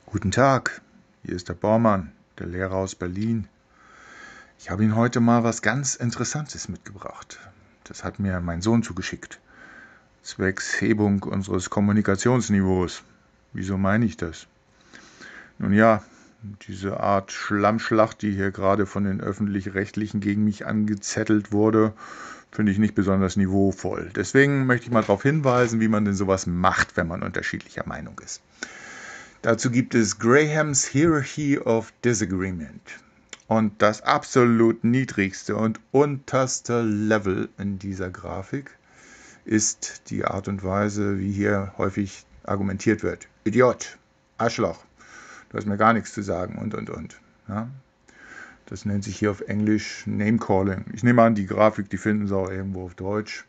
Guten Tag, hier ist der Bormann, der Lehrer aus Berlin. Ich habe Ihnen heute mal was ganz Interessantes mitgebracht. Das hat mir mein Sohn zugeschickt. Zwecks Hebung unseres Kommunikationsniveaus. Wieso meine ich das? Nun ja, diese Art Schlammschlacht, die hier gerade von den Öffentlich-Rechtlichen gegen mich angezettelt wurde, finde ich nicht besonders niveauvoll. Deswegen möchte ich mal darauf hinweisen, wie man denn sowas macht, wenn man unterschiedlicher Meinung ist. Dazu gibt es Grahams Hierarchy of Disagreement. Und das absolut niedrigste und unterste Level in dieser Grafik ist die Art und Weise, wie hier häufig argumentiert wird. Idiot, Arschloch, du hast mir gar nichts zu sagen und. Ja? Das nennt sich hier auf Englisch Name Calling. Ich nehme an, die Grafik, die finden Sie auch irgendwo auf Deutsch.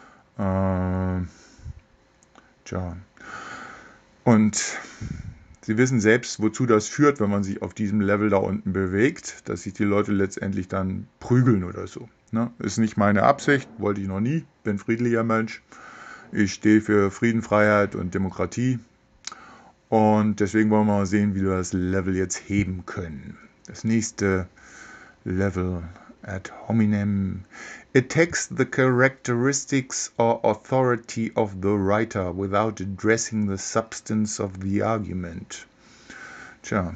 Und Sie wissen selbst, wozu das führt, wenn man sich auf diesem Level da unten bewegt, dass sich die Leute letztendlich dann prügeln oder so. Ne? Ist nicht meine Absicht, wollte ich noch nie, bin friedlicher Mensch. Ich stehe für Frieden, Freiheit und Demokratie. Und deswegen wollen wir mal sehen, wie wir das Level jetzt heben können. Das nächste Level ad hominem. It takes the characteristics or authority of the writer without addressing the substance of the argument. Tja,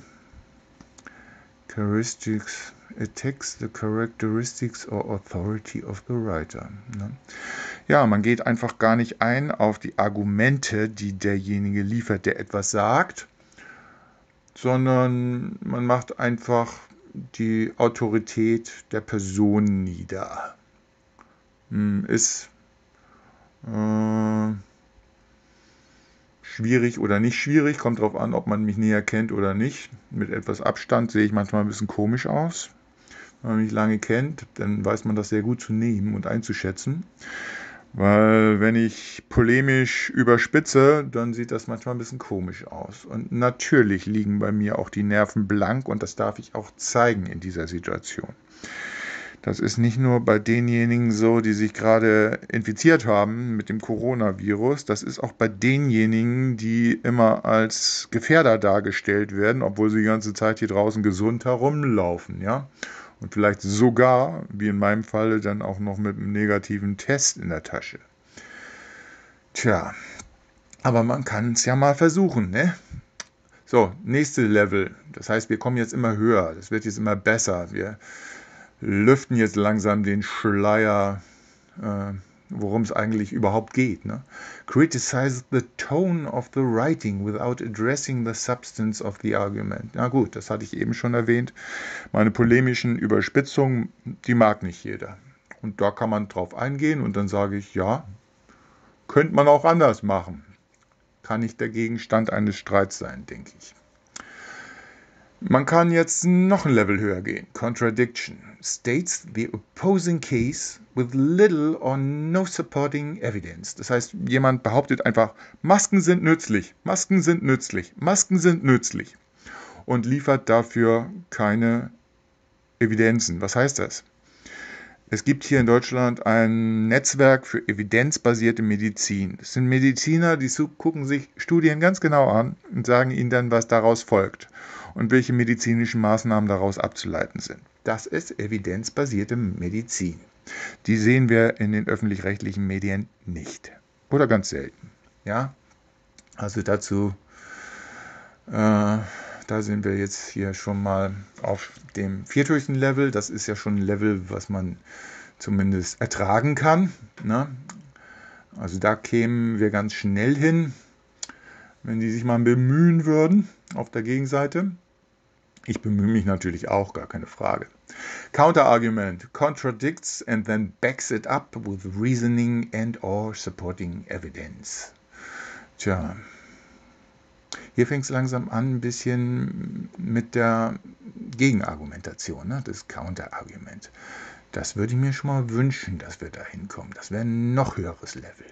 it takes the characteristics or authority of the writer. Ne? Ja, man geht einfach gar nicht ein auf die Argumente, die derjenige liefert, der etwas sagt, sondern man macht einfach die Autorität der Person nieder. Ist schwierig oder nicht schwierig, kommt darauf an, ob man mich näher kennt oder nicht. Mit etwas Abstand sehe ich manchmal ein bisschen komisch aus. Wenn man mich lange kennt, dann weiß man das sehr gut zu nehmen und einzuschätzen. Weil wenn ich polemisch überspitze, dann sieht das manchmal ein bisschen komisch aus. Und natürlich liegen bei mir auch die Nerven blank und das darf ich auch zeigen in dieser Situation. Das ist nicht nur bei denjenigen so, die sich gerade infiziert haben mit dem Coronavirus. Das ist auch bei denjenigen, die immer als Gefährder dargestellt werden, obwohl sie die ganze Zeit hier draußen gesund herumlaufen, ja. Und vielleicht sogar, wie in meinem Falle, dann auch noch mit einem negativen Test in der Tasche. Tja, aber man kann es ja mal versuchen, ne? So, nächste Level. Das heißt, wir kommen jetzt immer höher. Das wird jetzt immer besser. Wir lüften jetzt langsam den Schleier, worum es eigentlich überhaupt geht. Ne? Criticize the tone of the writing without addressing the substance of the argument. Na gut, das hatte ich eben schon erwähnt. Meine polemischen Überspitzungen, die mag nicht jeder. Und da kann man drauf eingehen und dann sage ich, ja, könnte man auch anders machen. Kann nicht der Gegenstand eines Streits sein, denke ich. Man kann jetzt noch ein Level höher gehen. Contradiction states the opposing case with little or no supporting evidence. Das heißt, jemand behauptet einfach, Masken sind nützlich, Masken sind nützlich, Masken sind nützlich und liefert dafür keine Evidenzen. Was heißt das? Es gibt hier in Deutschland ein Netzwerk für evidenzbasierte Medizin. Das sind Mediziner, die gucken sich Studien ganz genau an und sagen ihnen dann, was daraus folgt und welche medizinischen Maßnahmen daraus abzuleiten sind. Das ist evidenzbasierte Medizin. Die sehen wir in den öffentlich-rechtlichen Medien nicht. Oder ganz selten. Ja? Also dazu, da sind wir jetzt hier schon mal auf dem vierthöchsten Level. Das ist ja schon ein Level, was man zumindest ertragen kann. Ne? Also da kämen wir ganz schnell hin, wenn die sich mal bemühen würden auf der Gegenseite. Ich bemühe mich natürlich auch, gar keine Frage. Counterargument contradicts and then backs it up with reasoning and or supporting evidence. Tja, hier fängt es langsam an, ein bisschen mit der Gegenargumentation, ne? Das Counterargument. Das würde ich mir schon mal wünschen, dass wir da hinkommen. Das wäre ein noch höheres Level.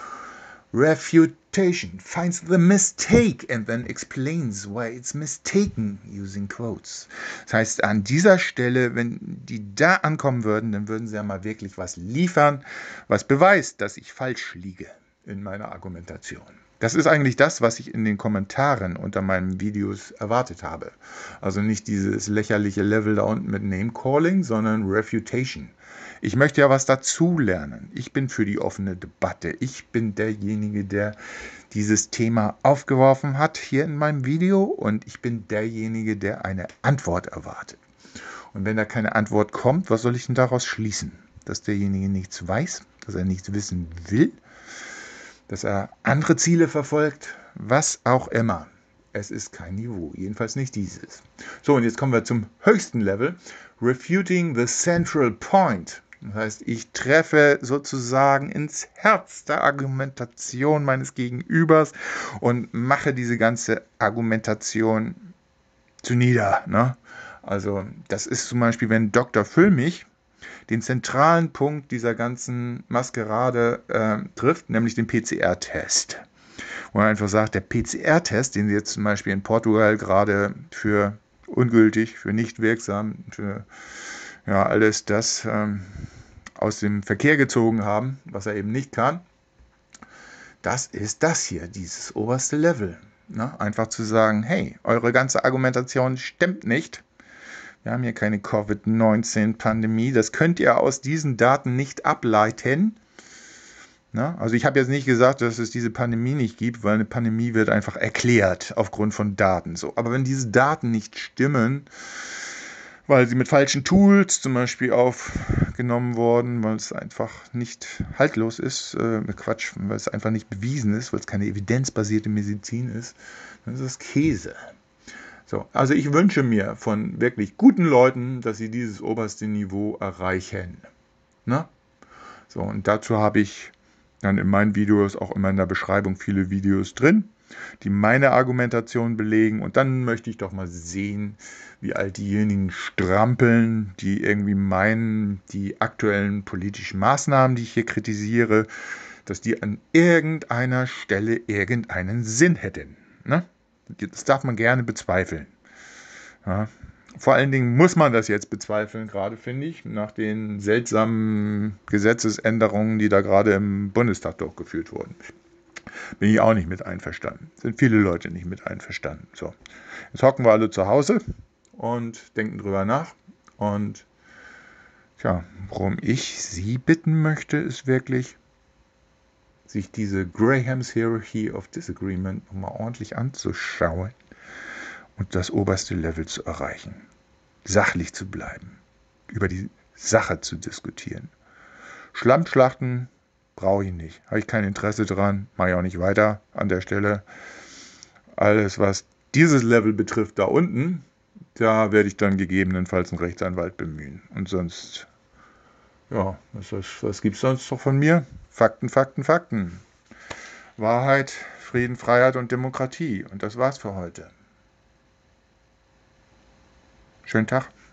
Refutation finds the mistake and then explains why it's mistaken using quotes. Das heißt, an dieser Stelle, wenn die da ankommen würden, dann würden sie ja mal wirklich was liefern, was beweist, dass ich falsch liege in meiner Argumentation. Das ist eigentlich das, was ich in den Kommentaren unter meinen Videos erwartet habe. Also nicht dieses lächerliche Level da unten mit Name-Calling, sondern Refutation. Ich möchte ja was dazulernen. Ich bin für die offene Debatte. Ich bin derjenige, der dieses Thema aufgeworfen hat hier in meinem Video, und ich bin derjenige, der eine Antwort erwartet. Und wenn da keine Antwort kommt, was soll ich denn daraus schließen? Dass derjenige nichts weiß, dass er nichts wissen will, dass er andere Ziele verfolgt, was auch immer. Es ist kein Niveau, jedenfalls nicht dieses. So, und jetzt kommen wir zum höchsten Level. Refuting the central point. Das heißt, ich treffe sozusagen ins Herz der Argumentation meines Gegenübers und mache diese ganze Argumentation zunieder. Ne? Also das ist zum Beispiel, wenn Dr. Füllmich den zentralen Punkt dieser ganzen Maskerade trifft, nämlich den PCR-Test. Wo er einfach sagt, der PCR-Test, den sie jetzt zum Beispiel in Portugal gerade für ungültig, für nicht wirksam, für alles das aus dem Verkehr gezogen haben, was er eben nicht kann, das ist das hier, dieses oberste Level. Ne? Einfach zu sagen, hey, eure ganze Argumentation stimmt nicht. Wir haben hier keine Covid-19-Pandemie. Das könnt ihr aus diesen Daten nicht ableiten. Na, also ich habe jetzt nicht gesagt, dass es diese Pandemie nicht gibt, weil eine Pandemie wird einfach erklärt aufgrund von Daten. So. Aber wenn diese Daten nicht stimmen, weil sie mit falschen Tools zum Beispiel aufgenommen wurden, weil es einfach nicht haltlos ist, weil es einfach nicht bewiesen ist, weil es keine evidenzbasierte Medizin ist, dann ist das Käse. So, also ich wünsche mir von wirklich guten Leuten, dass sie dieses oberste Niveau erreichen. Ne? So, und dazu habe ich dann in meinen Videos, auch immer in der Beschreibung, viele Videos drin, die meine Argumentation belegen. Und dann möchte ich doch mal sehen, wie all diejenigen strampeln, die irgendwie meinen, die aktuellen politischen Maßnahmen, die ich hier kritisiere, dass die an irgendeiner Stelle irgendeinen Sinn hätten. Ne? Das darf man gerne bezweifeln. Ja. Vor allen Dingen muss man das jetzt bezweifeln, gerade finde ich, nach den seltsamen Gesetzesänderungen, die da gerade im Bundestag durchgeführt wurden. Bin ich auch nicht mit einverstanden. Sind viele Leute nicht mit einverstanden. So, jetzt hocken wir alle zu Hause und denken drüber nach. Und worum ich Sie bitten möchte, ist wirklich, sich diese Graham's Hierarchy of Disagreement nochmal ordentlich anzuschauen und das oberste Level zu erreichen. Sachlich zu bleiben, über die Sache zu diskutieren. Schlammschlachten brauche ich nicht, habe ich kein Interesse dran, mache ich auch nicht weiter an der Stelle. Alles, was dieses Level betrifft, da unten, da werde ich dann gegebenenfalls einen Rechtsanwalt bemühen. Und sonst, was gibt es sonst noch von mir? Fakten, Fakten, Fakten. Wahrheit, Frieden, Freiheit und Demokratie. Und das war's für heute. Schönen Tag.